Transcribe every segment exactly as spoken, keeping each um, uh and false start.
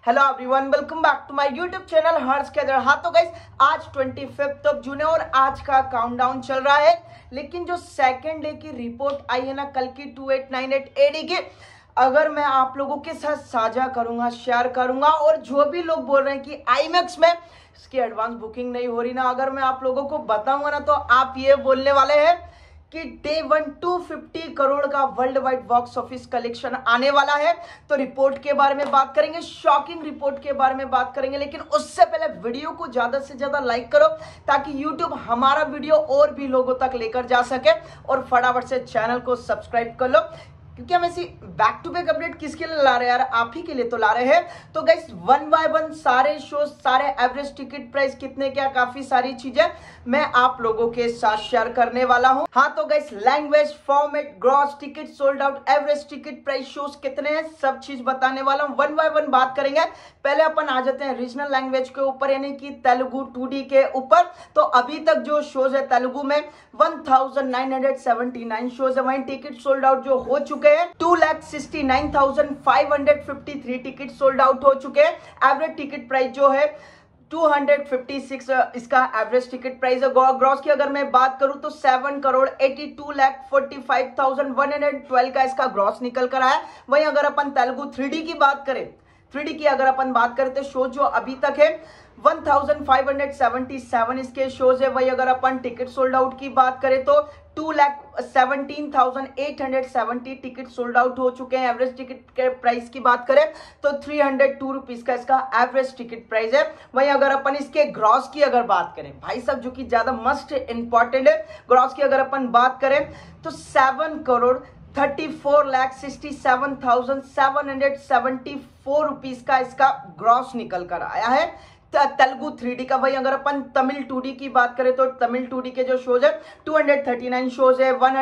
Hello everyone, welcome back to my YouTube channel Harsh के अंदर। हाँ तो गाइस, आज पच्चीस ऑफ जून है और आज का काउंटडाउन चल रहा है। लेकिन जो सेकंड डे की रिपोर्ट आई है ना कल की two eight nine eight AD की, अगर मैं आप लोगों के साथ साझा करूंगा, शेयर करूंगा, और जो भी लोग बोल रहे हैं कि आईमैक्स में इसकी एडवांस बुकिंग नहीं हो रही ना, अगर मैं आप लोगों को बताऊंगा ना तो आप ये बोलने वाले हैं कि डे वन दो सौ पचास करोड़ का world wide box office collection आने वाला है। तो रिपोर्ट के बारे में बात करेंगे, शॉकिंग रिपोर्ट के बारे में बात करेंगे। लेकिन उससे पहले वीडियो को ज्यादा से ज्यादा लाइक करो ताकि यूट्यूब हमारा वीडियो और भी लोगों तक लेकर जा सके, और फटाफट से चैनल को सब्सक्राइब कर लो, क्योंकि हम ऐसी बैक टू बैक अपडेट किसके लिए ला रहे हैं यार, आप ही के लिए तो ला रहे हैं। तो गाइस वन बाय वन सारे शोज, सारे एवरेज टिकट प्राइस कितने, क्या काफी सारी चीजें मैं आप लोगों के साथ शेयर करने वाला हूं। हाँ तो guys, language, format, gross ticket sold out, average ticket price, shows कितने हैं, सब चीज बताने वाला हूं। वन बाय वन बात करेंगे। पहले अपन आ जाते हैं रीजनल लैंग्वेज के ऊपर, यानी कि तेलुगु टू डी के ऊपर। तो अभी तक जो शोज है तेलुगु में one thousand nine hundred seventy nine shows है, वहीं टिकट सोल्ड आउट जो हो चुके हैं two lakh sixty nine thousand five hundred fifty three ticket sold out हो चुके हैं। एवरेज टिकट प्राइस जो है टू हंड्रेड फिफ्टी सिक्स इसका एवरेज टिकट प्राइस है। ग्रॉस की अगर मैं बात करूं तो seven crore eighty two lakh forty five thousand one hundred twelve का इसका ग्रॉस निकल कर आया। वहीं अगर अपन तेलुगु थ्री डी की बात करें, थ्री डी की अगर अपन बात करें तो शो जो अभी तक है one thousand five hundred seventy seven इसके शोज है। वही अगर अपन टिकट सोल्ड आउट की बात करें तो two lakh seventeen thousand eight hundred seventy ticket sold out हो चुके हैं। एवरेज टिकट के प्राइस की बात करें तो थ्री हंड्रेड टू रुपीज का इसका एवरेज टिकट प्राइस है। वहीं अगर अपन इसके ग्रॉस की अगर बात करें भाई साहब, जो कि ज्यादा मस्ट इंपॉर्टेंट है, ग्रॉस की अगर अपन बात करें तो seven crore thirty four lakh sixty seven thousand seven hundred seventy four rupees का इसका ग्रॉस निकल कर आया है तेलुगु थ्री डी का। वही अगर अपन तमिल टू डी की बात करें तो तमिल टू डी के जो शोज है two hundred thirty nine shows है, one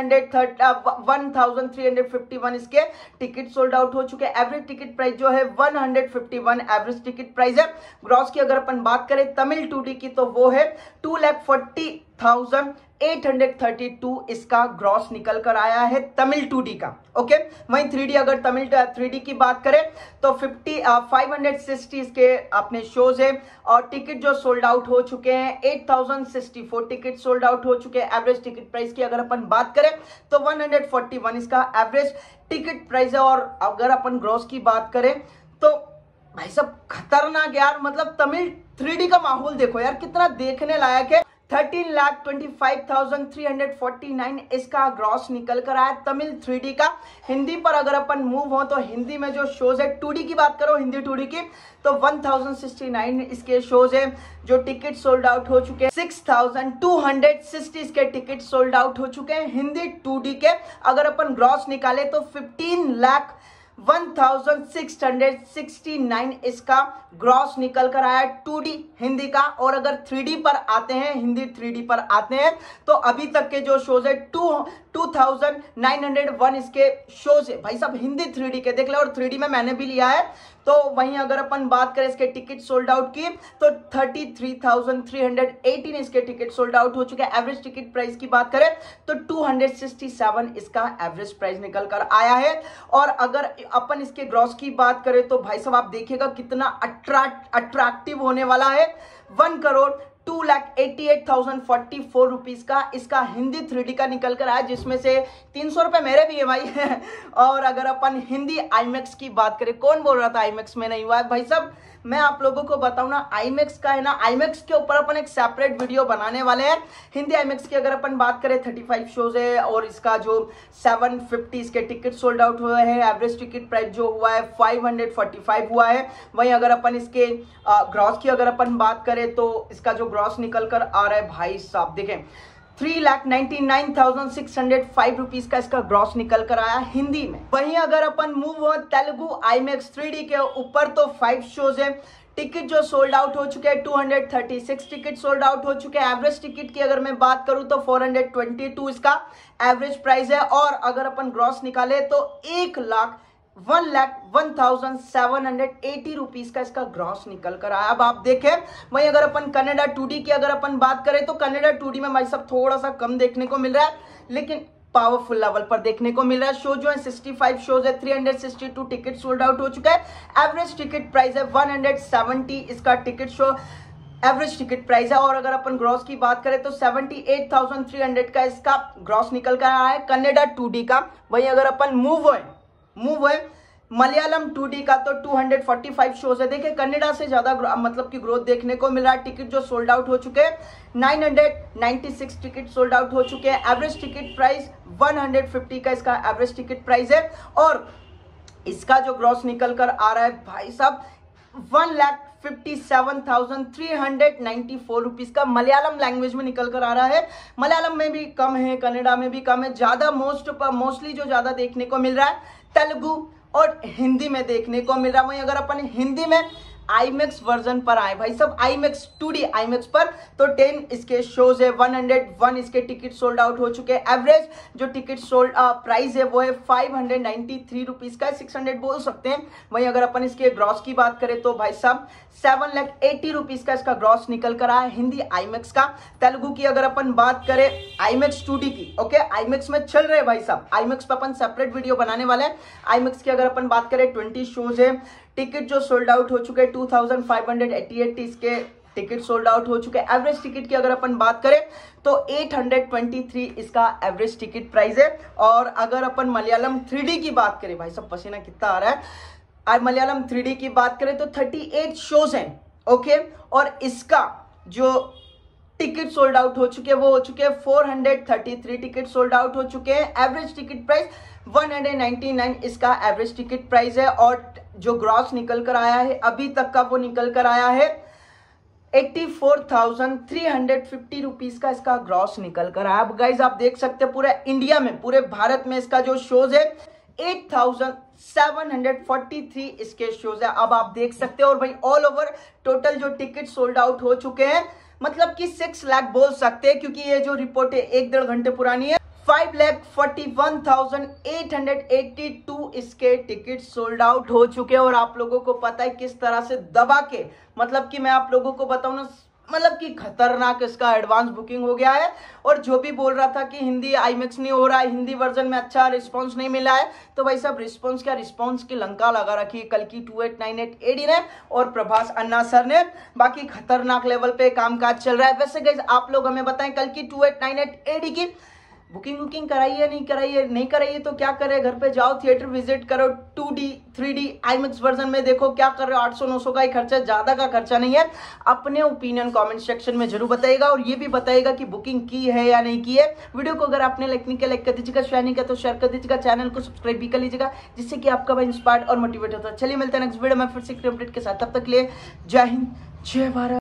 thousand three hundred fifty one इसके टिकट सोल्ड आउट हो चुके हैं। एवरेज टिकट प्राइस जो है one hundred fifty one average ticket price है। ग्रॉस की अगर अपन बात करें तमिल टू डी की तो वो है two lakh forty thousand eight hundred thirty two इसका ग्रॉस निकल कर आया है तमिल टू डी का। ओके, वहीं थ्री डी अगर तमिल थ्री डी की बात करें तो फिफ्टी फाइव हंड्रेड सिक्सटी इसके अपने शोज है, और टिकट जो सोल्ड आउट हो चुके हैं eight thousand sixty four ticket sold out हो चुके हैं। एवरेज टिकट प्राइस की अगर अपन बात करें तो वन हंड्रेड फोर्टी वन इसका एवरेज टिकट प्राइस है। और अगर अपन ग्रॉस की बात करें तो भाई साहब खतरनाक यार, मतलब तमिल थ्री डी का माहौल देखो यार, कितना देखने लायक है। Thirteen lakh twenty five thousand three hundred forty nine इसका ग्रॉस निकल कर आया तमिल थ्री डी का। हिंदी पर अगर अपन मूव हो तो हिंदी में जो शोज है टू डी की बात करो, हिंदी टू डी की, तो वन थाउजेंड सिक्सटी नाइन इसके शोज है जो टिकट सोल्ड आउट हो चुके हैं। Six thousand two hundred sixty इसके टिकट सोल्ड आउट हो चुके हैं हिंदी टू डी के। अगर अपन ग्रॉस निकाले तो fifteen lakh one thousand six hundred sixty nine इसका ग्रॉस निकल कर आया टू डी हिंदी का। और अगर थ्री डी पर आते हैं, हिंदी थ्री डी पर आते हैं, तो अभी तक के जो शोज है two two thousand nine hundred one इसके शोज है भाई साहब हिंदी थ्री डी के, देख ले। और थ्री डी में मैंने भी लिया है। तो वहीं अगर अपन बात करें इसके टिकट सोल्ड आउट की तो thirty three thousand three hundred eighteen इसके टिकट सोल्ड आउट हो चुके हैं। एवरेज टिकट प्राइस की बात करें तो टू हंड्रेड सिक्सटी सेवन इसका एवरेज प्राइस निकल कर आया है। और अगर अपन इसके ग्रॉस की बात करें तो भाई साहब आप देखिएगा कितना अट्रैक्ट अट्रैक्टिव होने वाला है। One crore two lakh eighty eight thousand forty four rupees का इसका हिंदी थ्री डी का निकल कर आया, जिसमें से तीन सौ रुपए मेरे भी है भाई। और अगर अपन हिंदी आईमैक्स की बात करें, कौन बोल रहा था आईमैक्स में नहीं हुआ है भाई साहब, मैं आप लोगों को बताऊं ना, आईमैक्स का है ना, आईमैक्स के ऊपर अपन एक सेपरेट वीडियो बनाने वाले हैं। हिंदी आईमैक्स की अगर अपन बात करें थर्टी फाइव शोज है, और इसका जो सेवन फिफ्टी इसके टिकट सोल्ड आउट हुए हैं। एवरेज टिकट प्राइस जो हुआ है फाइव हंड्रेड फोर्टी फाइव हुआ है। वहीं अगर अपन इसके ग्रॉस की अगर अपन बात करें तो इसका जो ग्रॉस निकल कर आ रहा है भाई साहब देखें three lakh ninety nine thousand six hundred five rupees का इसका ग्रॉस निकल कर आया हिंदी में। वहीं अगर अपन मूव हो तेलुगु आईमैक्स थ्री डी के ऊपर तो फाइव शोज है, टिकट जो सोल्ड आउट हो चुके हैं two hundred thirty six ticket sold out हो चुके हैं। एवरेज टिकट की अगर मैं बात करूं तो फोर हंड्रेड ट्वेंटी टू इसका एवरेज प्राइस है। और अगर अपन ग्रॉस निकाले तो एक lakh one lakh one thousand seven hundred eighty rupees का इसका ग्रॉस निकल कर आया। अब आप देखें, वहीं अगर अपन कनाडा टू डी की अगर अपन बात करें तो कनाडा टू डी में भाई साहब थोड़ा सा कम देखने को मिल रहा है, लेकिन पावरफुल लेवल पर देखने को मिल रहा है। शो जो है पैंसठ शोज है, तीन सौ बासठ टिकट सोल्ड आउट हो चुका है। एवरेज टिकट प्राइस है एक सौ सत्तर, इसका ticket show average ticket price है। और अगर अपन ग्रॉस की बात करें तो अठहत्तर हज़ार तीन सौ का इसका ग्रॉस निकल कर आया है कन्नड़ा टू डी का। वहीं अगर अपन मूव है मूव है मलयालम टू डी का तो दो सौ पैंतालीस शोज है। देखिए कन्नड़ा से ज्यादा मतलब की ग्रोथ देखने को मिल रहा है। टिकट जो सोल्ड आउट हो चुके हैं नौ सौ छियानवे टिकट सोल्ड आउट हो चुके हैं। एवरेज टिकट प्राइस एक सौ पचास का इसका एवरेज टिकट प्राइस है। और इसका जो ग्रॉस निकल कर आ रहा है भाई साहब one lakh fifty seven thousand three hundred ninety four rupees का मलयालम लैंग्वेज में निकल कर आ रहा है। मलयालम में भी कम है, कन्नड़ा में भी कम है। ज्यादा मोस्ट मोस्टली जो ज्यादा देखने को मिल रहा है तेलुगु और हिंदी में देखने को मिल रहा है। वहीं अगर अपन हिंदी में आईमैक्स वर्जन पर आए भाई सब आईमैक्स टू डी आईमैक्स पर तो टेन इसके शोज है, एक सौ एक इसके टिकट सोल्ड आउट हो चुके हैं। एवरेज जो टिकट सोल्ड प्राइस है वो है पाँच सौ तिरानवे रुपीस का, छह सौ बोल सकते हैं। वहीं अगर अपन इसके ग्रॉस की बात करें तो भाई साहब सात लाख अस्सी रुपीस का इसका ग्रॉस निकल कर आया है हिंदी आईमैक्स का। तेलुगु की अगर अपन बात करें आईमैक्स टू डी की, ओके आईमैक्स में चल रहे भाई साहब, आईमैक्स पर अपन सेपरेट वीडियो बनाने वाले हैं। आईमैक्स की अगर अपन बात करें बीस शोज है, टिकट जो सोल्ड आउट हो चुके हैं two thousand five hundred eighty eight इसके टिकट सोल्ड आउट हो चुके हैं। एवरेज टिकट की अगर अपन बात करें तो आठ सौ तेईस इसका एवरेज टिकट प्राइस है। और अगर अपन मलयालम थ्री डी की बात करें भाई सब पसीना कितना आ रहा है, और मलयालम थ्री डी की बात करें तो अड़तीस शोज हैं, ओके। और इसका जो टिकट सोल्ड आउट हो चुके हैं वो हो चुके हैं चार सौ तैंतीस टिकट सोल्ड आउट हो चुके हैं। एवरेज टिकट प्राइस एक सौ निन्यानवे इसका एवरेज टिकट प्राइस है। और जो ग्रॉस निकल कर आया है अभी तक का वो निकल कर आया है चौरासी हज़ार तीन सौ पचास रुपीस का इसका ग्रॉस निकल कर आया। अब गाइज आप देख सकते हैं पूरे इंडिया में, पूरे भारत में इसका जो शोज है आठ हज़ार सात सौ तैंतालीस इसके शोज है। अब आप देख सकते हैं। और भाई ऑल ओवर टोटल जो टिकट सोल्ड आउट हो चुके हैं मतलब कि सिक्स लाख बोल सकते हैं, क्योंकि ये जो रिपोर्ट है एक डेढ़ घंटे पुरानी है। Five lakh forty one thousand eight hundred eighty two इसके टिकट सोल्ड आउट हो चुके हैं। और आप लोगों को पता है किस तरह से दबा के, मतलब कि मैं आप लोगों को बताऊं ना, मतलब कि खतरनाक इसका एडवांस बुकिंग हो गया है। और जो भी बोल रहा था कि हिंदी आईमैक्स नहीं हो रहा है, हिंदी वर्जन में अच्छा रिस्पांस नहीं मिला है, तो भाई साहब रिस्पांस क्या, रिस्पांस की लंका लगा रखी है कल की two eight nine eight AD ने और प्रभास अन्ना सर ने। बाकी खतरनाक लेवल पे कामकाज चल रहा है। वैसे गाइस आप लोग हमें बताएं कल की two eight nine eight AD की बुकिंग बुकिंग कराइए नहीं कराइए, नहीं कराइए तो क्या करे, घर पे जाओ थिएटर विजिट करो, two D three D IMAX version में देखो क्या कर रहे हो। आठ सौ नौ सौ का ही खर्चा, ज्यादा का खर्चा नहीं है। अपने ओपिनियन कमेंट सेक्शन में जरूर बताइएगा और ये भी बताइएगा कि बुकिंग की है या नहीं की है। वीडियो को अगर आपने लाइक नहीं किया लाइक कर दीजिएगा, शेयर नहीं किया तो शेयर कर दीजिएगा, चैनल को सब्सक्राइब भी कर लीजिएगा जिससे कि आपका भाई इंस्पायर्ड और मोटिवेट होता है। चलिए मिलते हैं नेक्स्ट वीडियो में फिर से अपडेट के साथ, तब तक के लिए जय हिंद जय भारत।